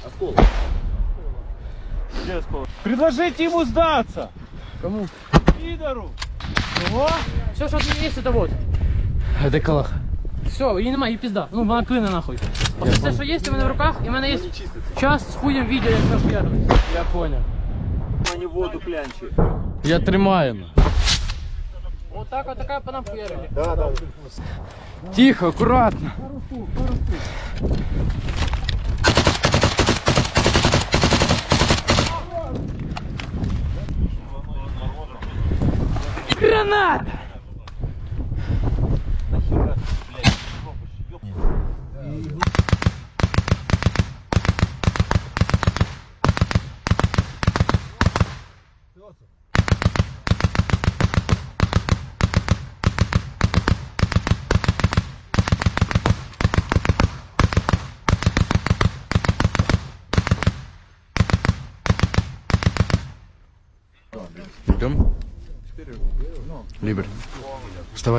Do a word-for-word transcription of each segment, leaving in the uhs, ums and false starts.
Осколок. Где осколок? Предложите ему сдаться. Кому? Пидору. Чого? Все, що тут є, це вот. А де калаха? Все, її немає, її пізда. Ну, вона клине нахуй. Оце все, що є, у мене в руках, і в мене є час з хуєм відео, як наш ярвий. Я понял. Ані воду клянчи. Я тримаю. Вот так вот такая по нам хуярили. Да, да. Тихо, аккуратно. Граната! Идем? Либер, вставай.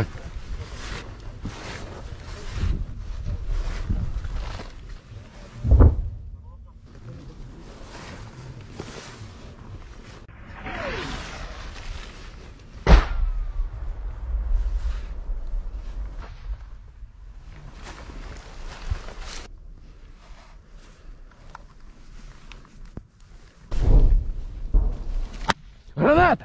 Граната!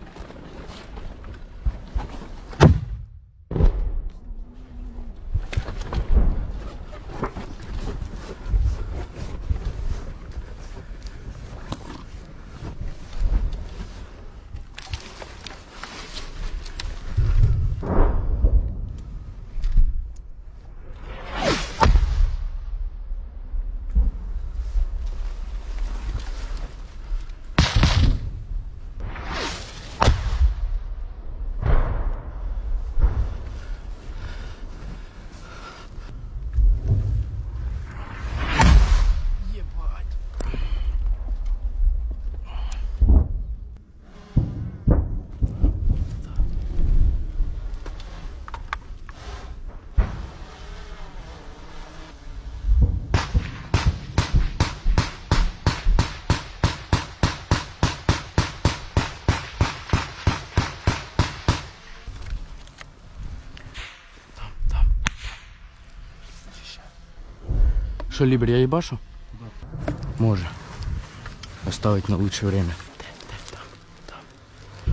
Что, Либер, я ебашу? Да. Може. Оставить на лучшее время. Там, там.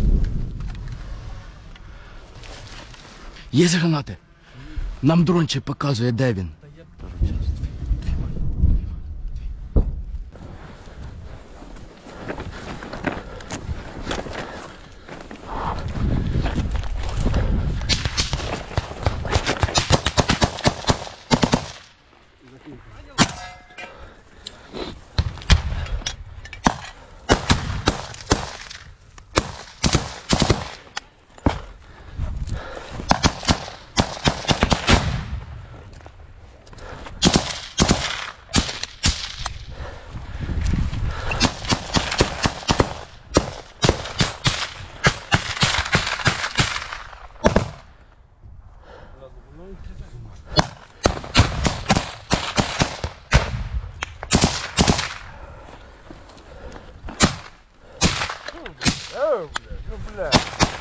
Є гранати? Нам дрончик показує, де він. Эй, бля, ну, бля.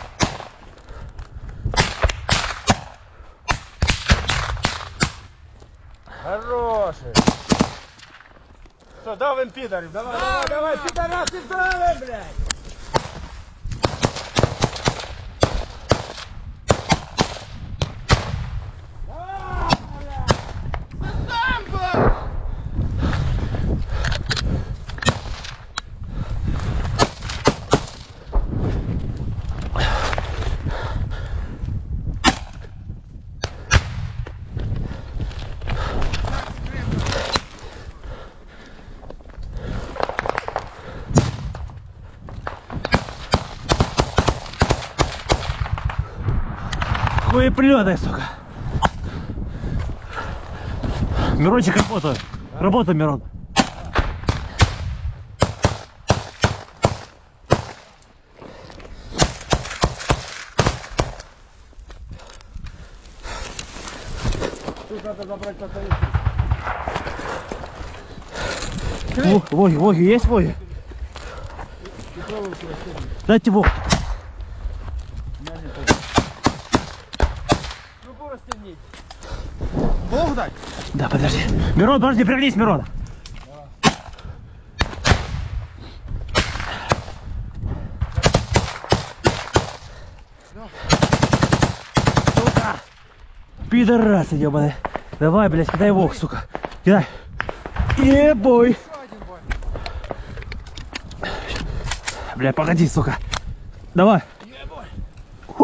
Хороший. Что, давим пидорів, давай, давай, давай, пидорасы, давим, блядь. Хуй прилетай, сука. Мирончик, работа. Работа, Мирон. Тут надо забрать пацанов. Во- Воги, воги, есть воги? Дайте вог. Трубу растяніть. Бог дай. Да, подожди. Мирон, подожди, пригнись, Мирон. Сука! Пидорасы, ебаные. Давай, блядь, кидай вог, сука. Кидай. Ебой. Бля, погоди, сука. Давай. Фу!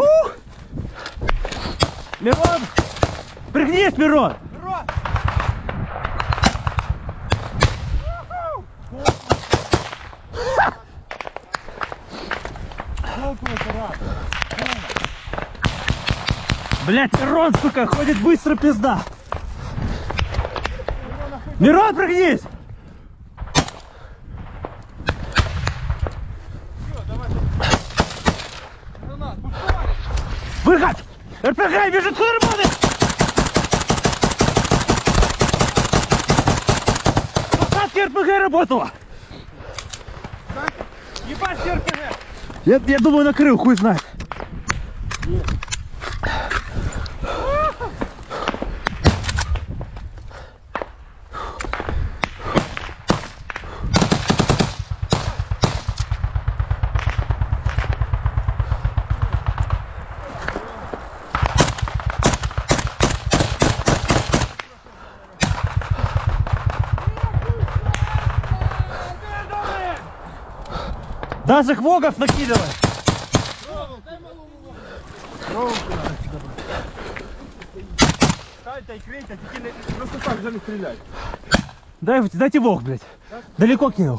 Мирон! Пригнись, Мирон! Блять, Мирон, сука, ходит быстро, пизда. Мирон, пригнись! Выход! РПГ, вижу, кто работает! Посадка РПГ работала! Ебать РПГ. Я, я думаю, накрыл, хуй знает. Наших вогов накидывай! Станьте і крийте, тільки не, просто так вже не стріляй. Дай, дайте вог, блядь. Далеко кинул.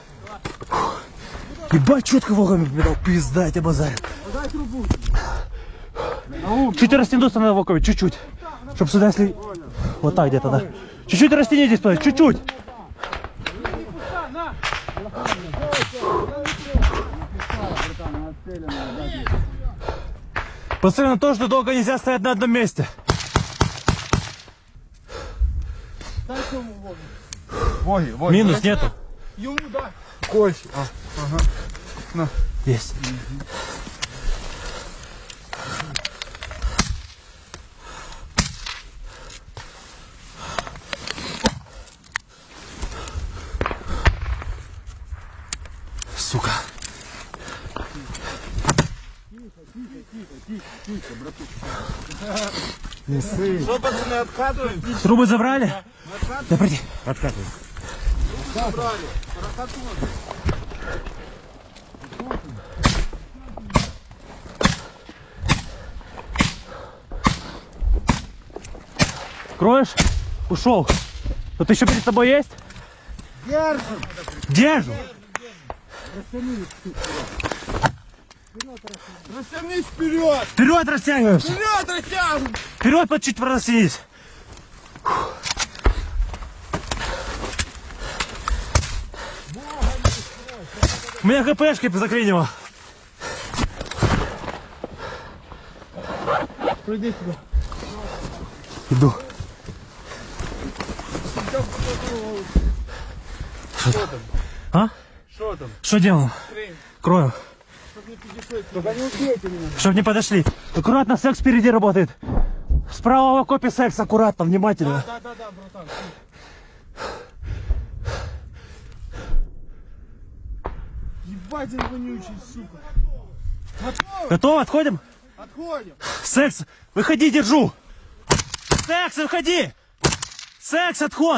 Ебать, четко вогами победал. Пизда, я тебя базарю. Дай трубу. Чуть растянуться надо вокове, чуть-чуть. Чтоб сюда, если... Вот так где-то, да. Чуть-чуть растянитесь, стой, чуть-чуть. Посмотри на то, что долго нельзя стоять на одном месте. Дай цьому вогу. Воги, воги. Минус нету. Йому дай. Кось. А, ага. Есть. Сука. Що, пацани, откатуємо? Трубы забрали? Да, приди. Откатывай. Забрали. Розкатуємо. Кроешь? Ушел. Тут еще перед тобой есть? Держим. Держу. Растянись вперед. Вперед растягиваемся. Вперед растягиваем. Вперед под чуть просись. У меня ГПшкой заклинило. Пройди сюда. Иду. Що там? А? Що там? Что делаем? Крим. Кроем. Щоб не підійшли. Только не убейте меня. Чтоб не подошли. Аккуратно, секс впереди работает. Справа в окопе секс, аккуратно, внимательно. Да, да, да, братан. Ебать он вонючий, сука. Готов? Готово? Отходим? Отходим. Секс, выходи, держу. Секс, выходи. Секс, отход.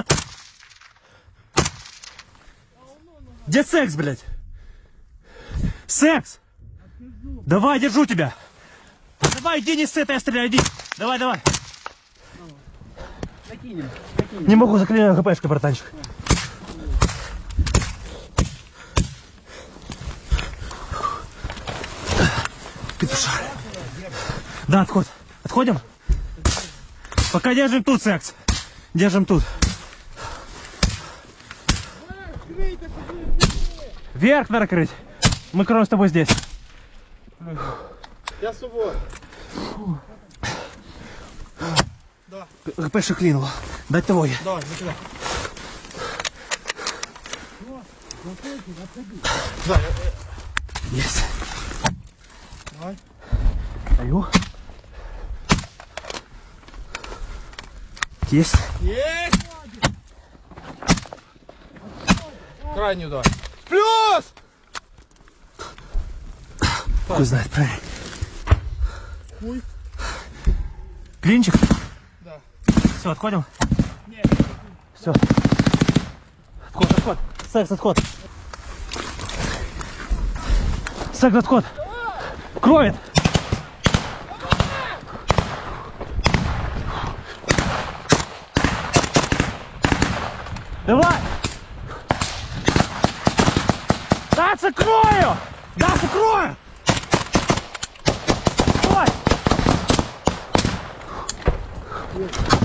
Где секс, блядь? Секс. Давай, держу тебя. Давай, иди, не с этой, я стреляю, иди. Давай, давай. Закинем. Не могу, заклинаю ГПшкой, братанчик. Петушар. Да, отход. Отходим? Пока держим тут секс. Держим тут. Вверх надо крыть. Мы кроем с тобой здесь. Я сувой. ГПшек клинуло. Дать того. Давай, закрывай. Есть. Давай. Даю. Есть. Есть! Крайний удар. Плюс! Хуй знает, правильно. Хуй. Клинчик? Да. Все, отходим? Нет. Все. Отход, отход. Секс, отход. Секс, отход. Кроет. Давай! Даша, крою! Даша, крою! Давай!